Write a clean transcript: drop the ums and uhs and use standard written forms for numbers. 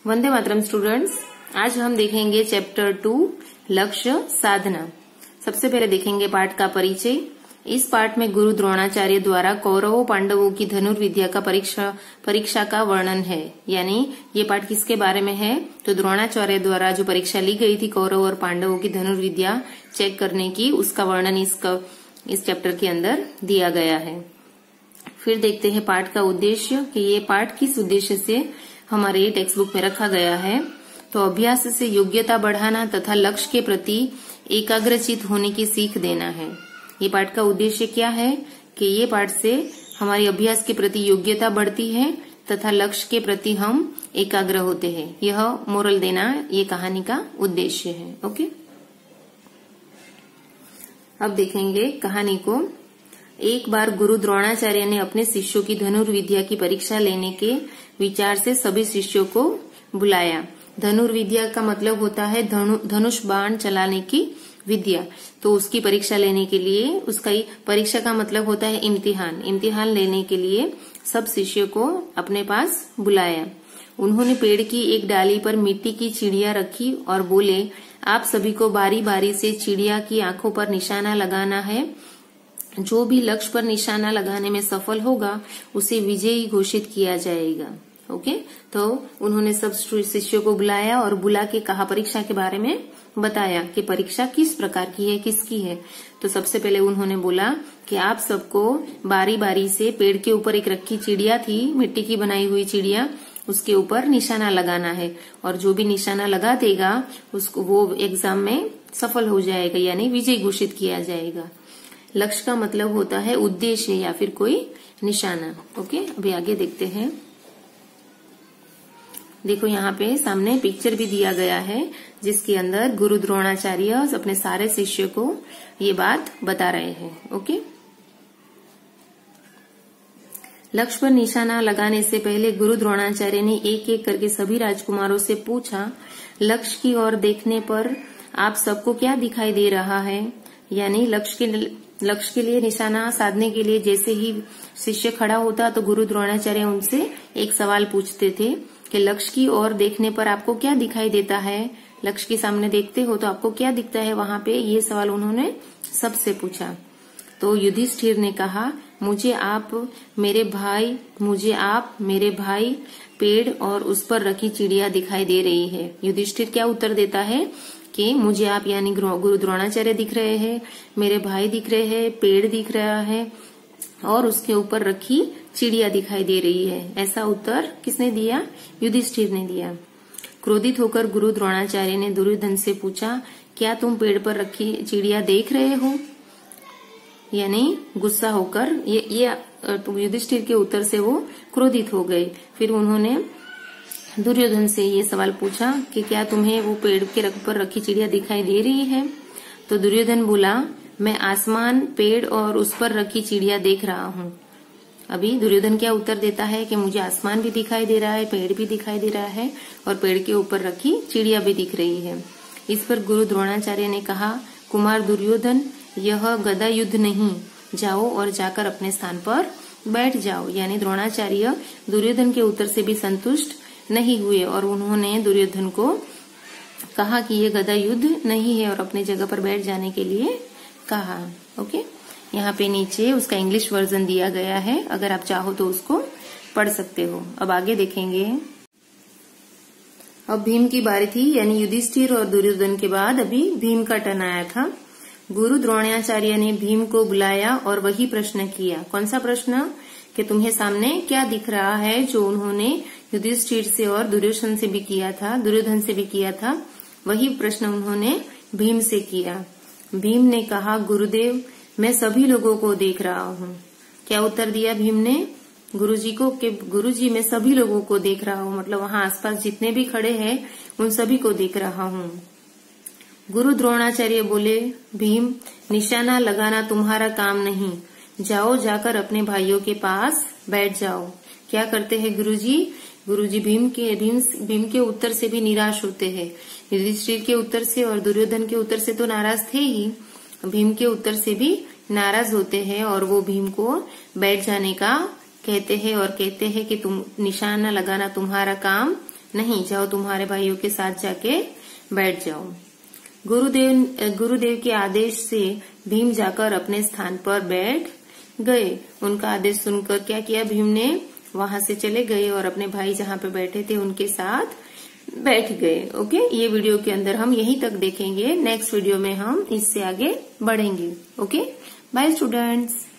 Vande Mataram students, आज हम देखेंगे चैप्टर 2 लक्ष्य साधना। सबसे पहले देखेंगे पाठ का परिचय। इस पाठ में गुरु द्रोणाचार्य द्वारा कौरवों पांडवों की धनुर्विद्या का परीक्षा का वर्णन है। यानी ये पाठ किसके बारे में है? तो द्रोणाचार्य द्वारा जो परीक्षा ली गई थी कौरव और पांडवों की धनुर्विद्या चेक करने की, उसका वर्णन इस चैप्टर के अंदर दिया गया है। फिर देखते हैं पाठ का उद्देश्य कि ये पाठ किस उद्देश्य से हमारे टेक्स्ट बुक में रखा गया है। तो अभ्यास से योग्यता बढ़ाना तथा लक्ष्य के प्रति एकाग्रचित होने की सीख देना है। ये पाठ का उद्देश्य क्या है कि ये पाठ से हमारी अभ्यास के प्रति योग्यता बढ़ती है तथा लक्ष्य के प्रति हम एकाग्र होते हैं। यह मोरल देना ये कहानी का उद्देश्य है। ओके, अब देखेंगे कहानी को। एक बार गुरु द्रोणाचार्य ने अपने शिष्यों की धनुर्विद्या की परीक्षा लेने के विचार से सभी शिष्यों को बुलाया। धनुर्विद्या का मतलब होता है धनुष बाण चलाने की विद्या। तो उसकी परीक्षा लेने के लिए, उसका परीक्षा का मतलब होता है इम्तिहान लेने के लिए सब शिष्यों को अपने पास बुलाया। उन्होंने पेड़ की एक डाली पर मिट्टी की चिड़िया रखी और बोले, आप सभी को बारी बारी से चिड़िया की आंखों पर निशाना लगाना है। जो भी लक्ष्य पर निशाना लगाने में सफल होगा उसे विजयी घोषित किया जाएगा। ओके, तो उन्होंने सब शिष्यों को बुलाया और बुला के कहा, परीक्षा के बारे में बताया कि परीक्षा किस प्रकार की है, किसकी है। तो सबसे पहले उन्होंने बोला कि आप सबको बारी बारी से पेड़ के ऊपर एक रखी चिड़िया थी, मिट्टी की बनाई हुई चिड़िया, उसके ऊपर निशाना लगाना है और जो भी निशाना लगा देगा उसको वो एग्जाम में सफल हो जाएगा, यानी विजयी घोषित किया जाएगा। लक्ष्य का मतलब होता है उद्देश्य या फिर कोई निशाना। ओके, अभी आगे देखते हैं। देखो यहाँ पे सामने पिक्चर भी दिया गया है जिसके अंदर गुरु द्रोणाचार्य अपने सारे शिष्यों को ये बात बता रहे हैं। ओके, लक्ष्य पर निशाना लगाने से पहले गुरु द्रोणाचार्य ने एक एक करके सभी राजकुमारों से पूछा, लक्ष्य की ओर देखने पर आप सबको क्या दिखाई दे रहा है? यानी लक्ष्य के लिए निशाना साधने के लिए जैसे ही शिष्य खड़ा होता तो गुरु द्रोणाचार्य उनसे एक सवाल पूछते थे कि लक्ष्य की ओर देखने पर आपको क्या दिखाई देता है? लक्ष्य के सामने देखते हो तो आपको क्या दिखता है वहां पे? ये सवाल उन्होंने सबसे पूछा। तो युधिष्ठिर ने कहा, मुझे आप मेरे भाई पेड़ और उस पर रखी चिड़िया दिखाई दे रही है। युधिष्ठिर क्या उत्तर देता है कि मुझे आप यानी गुरु द्रोणाचार्य दिख रहे हैं, मेरे भाई दिख रहे हैं, पेड़ दिख रहा है और उसके ऊपर रखी चिड़िया दिखाई दे रही है। ऐसा उत्तर किसने दिया? युधिष्ठिर ने दिया। क्रोधित होकर गुरु द्रोणाचार्य ने दुर्योधन से पूछा, क्या तुम पेड़ पर रखी चिड़िया देख रहे हो? यानी गुस्सा होकर ये युधिष्ठिर के उत्तर से वो क्रोधित हो गए। फिर उन्होंने दुर्योधन से ये सवाल पूछा कि क्या तुम्हें वो पेड़ के पर रखी चिड़िया दिखाई दे रही है? तो दुर्योधन बोला, मैं आसमान, पेड़ और उस पर रखी चिड़िया देख रहा हूँ। अभी दुर्योधन क्या उत्तर देता है कि मुझे आसमान भी दिखाई दे रहा है, पेड़ भी दिखाई दे रहा है और पेड़ के ऊपर रखी चिड़िया भी दिख रही है। इस पर गुरु द्रोणाचार्य ने कहा, कुमार दुर्योधन, यह गदा युद्ध नहीं, जाओ और जाकर अपने स्थान पर बैठ जाओ। यानी द्रोणाचार्य दुर्योधन के उत्तर से भी संतुष्ट नहीं हुए और उन्होंने दुर्योधन को कहा कि ये गदा युद्ध नहीं है और अपनी जगह पर बैठ जाने के लिए कहा। ओके, यहाँ पे नीचे उसका इंग्लिश वर्जन दिया गया है, अगर आप चाहो तो उसको पढ़ सकते हो। अब आगे देखेंगे। अब भीम की बारी थी, यानी युधिष्ठिर और दुर्योधन के बाद अभी भीम का टर्न आया था। गुरु द्रोणाचार्य ने भीम को बुलाया और वही प्रश्न किया। कौन सा प्रश्न? कि तुम्हें सामने क्या दिख रहा है, जो उन्होंने युधिष्ठिर से और दुर्योधन से भी किया था। वही प्रश्न उन्होंने भीम से किया। भीम ने कहा, गुरुदेव, मैं सभी लोगों को देख रहा हूँ। क्या उत्तर दिया भीम ने गुरुजी को? कि गुरुजी, मैं सभी लोगों को देख रहा हूँ, मतलब वहां आसपास जितने भी खड़े हैं उन सभी को देख रहा हूँ। गुरु द्रोणाचार्य बोले, भीम, निशाना लगाना तुम्हारा काम नहीं, जाओ जाकर अपने भाइयों के पास बैठ जाओ। क्या करते हैं गुरुजी? गुरुजी भीम के उत्तर से भी निराश होते हैं। युधिष्ठिर के उत्तर से और दुर्योधन के उत्तर से तो नाराज थे ही, भीम के उत्तर से भी नाराज होते हैं और वो भीम को बैठ जाने का कहते हैं और कहते हैं कि तुम निशाना लगाना तुम्हारा काम नहीं, जाओ तुम्हारे भाइयों के साथ जाके बैठ जाओ। गुरुदेव के आदेश से भीम जाकर अपने स्थान पर बैठ गए। उनका आदेश सुनकर क्या किया भीम ने, वहां से चले गए और अपने भाई जहां पे बैठे थे उनके साथ बैठ गए। ओके, ये वीडियो के अंदर हम यहीं तक देखेंगे। नेक्स्ट वीडियो में हम इससे आगे बढ़ेंगे। Okay, bye students.